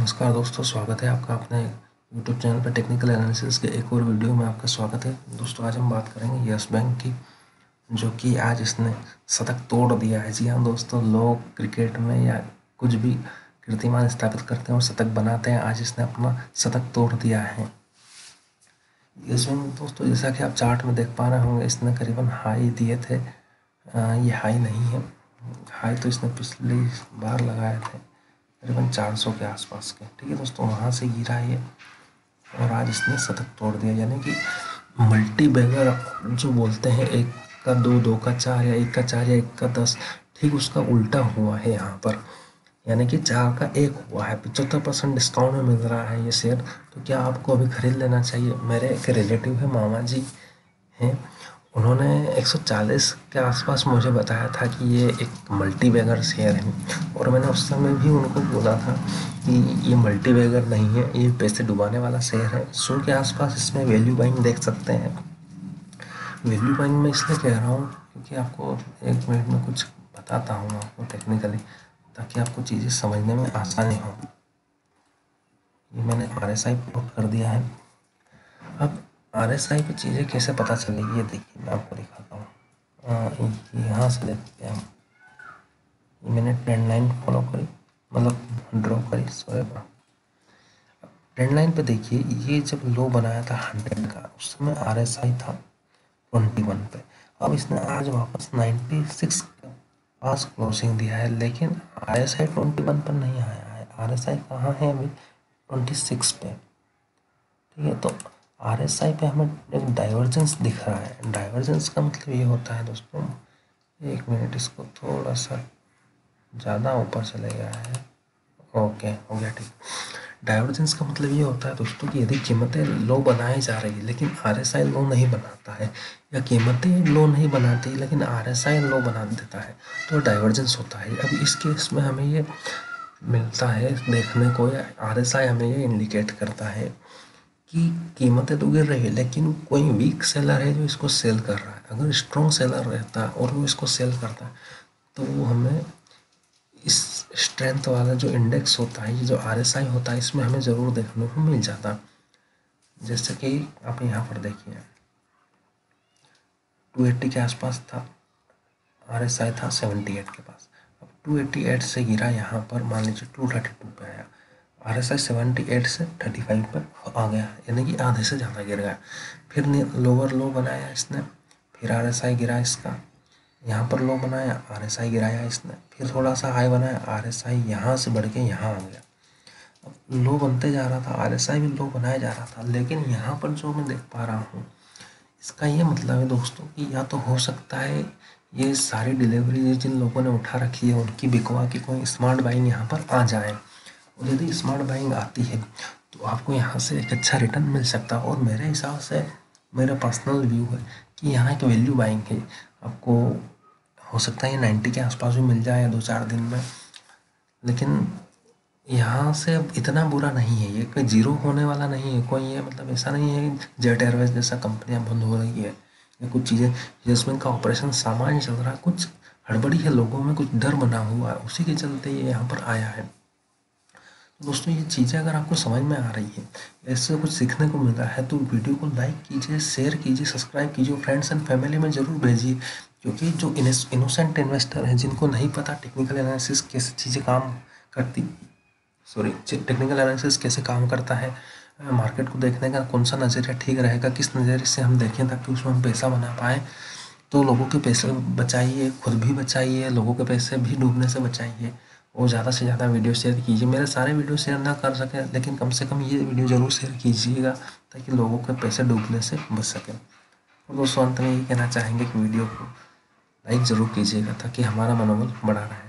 नमस्कार दोस्तों, स्वागत है आपका अपने YouTube चैनल पर टेक्निकल एनालिसिस के एक और वीडियो में आपका स्वागत है। दोस्तों आज हम बात करेंगे यस बैंक की, जो कि आज इसने शतक तोड़ दिया है। जी हाँ दोस्तों, लोग क्रिकेट में या कुछ भी कीर्तिमान स्थापित करते हैं और शतक बनाते हैं। आज इसने अपना शतक तोड़ दिया है। यस बैंक दोस्तों, जैसा कि आप चार्ट में देख पा रहे होंगे, इसने करीबन हाई दिए थे। ये हाई नहीं है, हाई तो इसने पिछली बार लगाए थे करीबन 400 के आसपास के। ठीक है दोस्तों, वहाँ से गिरा ये और आज इसने शतक तोड़ दिया। यानी कि मल्टी बैगर जो बोलते हैं, 1 का 2, 2 का 4 या 1 का 4 या 1 का 10, ठीक उसका उल्टा हुआ है यहाँ पर। यानी कि 4 का 1 हुआ है। 75% डिस्काउंट में मिल रहा है ये शेयर। तो क्या आपको अभी खरीद लेना चाहिए? मेरे एक रिलेटिव है, मामा जी हैं, उन्होंने 140 के आसपास मुझे बताया था कि ये एक मल्टी बैगर शेयर है, और मैंने उस समय भी उनको बोला था कि ये मल्टी बैगर नहीं है, ये पैसे डुबाने वाला शेयर है। 100 के आसपास इसमें वैल्यू बाइंग देख सकते हैं। वैल्यू बाइंग में इसलिए कह रहा हूँ क्योंकि आपको 1 मिनट में कुछ बताता हूँ आपको टेक्निकली, ताकि आपको चीज़ें समझने में आसानी हो। ये मैंने RSI प्लॉट कर दिया है। अब RSI पे चीज़ें कैसे पता चलेगी, ये देखिए मैं आपको दिखाता हूँ। यहाँ से देखते हैं हम, मैंने ट्रेंड लाइन फॉलो करी, मतलब ड्रॉ करी, सॉरी। ट्रेंड लाइन पे देखिए, ये जब लो बनाया था 100 का, उस समय RSI था 21 पे। अब इसने आज वापस 96 के पास क्लोजिंग दिया है, लेकिन RSI 21 पर नहीं आया है। RSI कहाँ है अभी? 26 पे। ठीक है, तो RSI पे हमें एक डाइवर्जेंस दिख रहा है। डाइवर्जेंस का मतलब ये होता है दोस्तों, 1 मिनट, इसको थोड़ा सा ज़्यादा ऊपर चले गया है। ओके, हो गया ठीक। डाइवर्जेंस का मतलब ये होता है दोस्तों कि यदि कीमतें लो बनाई जा रही है लेकिन RSI लो नहीं बनाता है, या कीमतें लो नहीं बनाती लेकिन RSI लो बना देता है, तो डाइवर्जेंस होता है। अब इस केस में हमें ये मिलता है देखने को, या RSI हमें ये इंडिकेट करता है कि कीमतें तो गिर रही है लेकिन कोई वीक सेलर है जो इसको सेल कर रहा है। अगर स्ट्रॉन्ग सेलर रहता है और वो इसको सेल करता है, तो वो हमें इस स्ट्रेंथ वाला जो इंडेक्स होता है, ये जो RSI होता है, इसमें हमें ज़रूर देखने को मिल जाता। जैसे कि आप यहाँ पर देखिए, 280 के आसपास था, RSI था 78 के पास। अब 288 से गिरा, यहाँ पर मान लीजिए 232 पे आया, RSI 78 से 35 पर आ गया, यानी कि आधे से ज़्यादा गिर गया। फिर लोअर लो बनाया इसने, फिर RSI गिरा इसका, यहाँ पर लो बनाया, RSI गिराया इसने, फिर थोड़ा सा हाई बनाया, RSI यहाँ से बढ़ के यहाँ आ गया। अब लो बनते जा रहा था, RSI भी लो बनाया जा रहा था, लेकिन यहाँ पर जो मैं देख पा रहा हूँ, इसका ये मतलब है दोस्तों कि या तो हो सकता है ये सारी डिलीवरी जिन लोगों ने उठा रखी है उनकी बिकवा की कोई स्मार्ट बाइंग यहाँ पर आ जाए, और यदि स्मार्ट बाइंग आती है तो आपको यहाँ से एक अच्छा रिटर्न मिल सकता है। और मेरे हिसाब से, मेरा पर्सनल व्यू है कि यहाँ एक वैल्यू बाइंग है। आपको हो सकता है ये 90 के आसपास भी मिल जाए 2-4 दिन में, लेकिन यहाँ से अब इतना बुरा नहीं है, ये कोई जीरो होने वाला नहीं है कोई। ये मतलब ऐसा नहीं है कि जेट एयरवेज जैसा कंपनियां बंद हो रही है या कुछ चीज़ें, यस का ऑपरेशन सामान्य चल रहा है, कुछ हड़बड़ी है, लोगों में कुछ डर बना हुआ है, उसी के चलते ये यहाँ पर आया है। तो दोस्तों, ये चीज़ें अगर आपको समझ में आ रही है, ऐसे कुछ सीखने को मिल रहा है, तो वीडियो को लाइक कीजिए, शेयर कीजिए, सब्सक्राइब कीजिए, फ्रेंड्स एंड फैमिली में ज़रूर भेजिए। क्योंकि जो इनोसेंट इन्वेस्टर हैं, जिनको नहीं पता टेक्निकल एनालिसिस कैसे चीज़ें काम करती, टेक्निकल एनालिसिस कैसे काम करता है, मार्केट को देखने का कौन सा नज़रिया ठीक रहेगा, किस नज़रिए से हम देखें ताकि उसमें हम पैसा बना पाएँ, तो लोगों के पैसे बचाइए, खुद भी बचाइए, लोगों के पैसे भी डूबने से बचाइए, और ज़्यादा से ज़्यादा वीडियो शेयर कीजिए। मेरे सारे वीडियो शेयर ना कर सकें, लेकिन कम से कम ये वीडियो ज़रूर शेयर कीजिएगा ताकि लोगों के पैसे डूबने से बच सकें। और दोस्तों, अंत में यही कहना चाहेंगे कि वीडियो को लाइक ज़रूर कीजिएगा ताकि हमारा मनोबल बढ़ा रहे।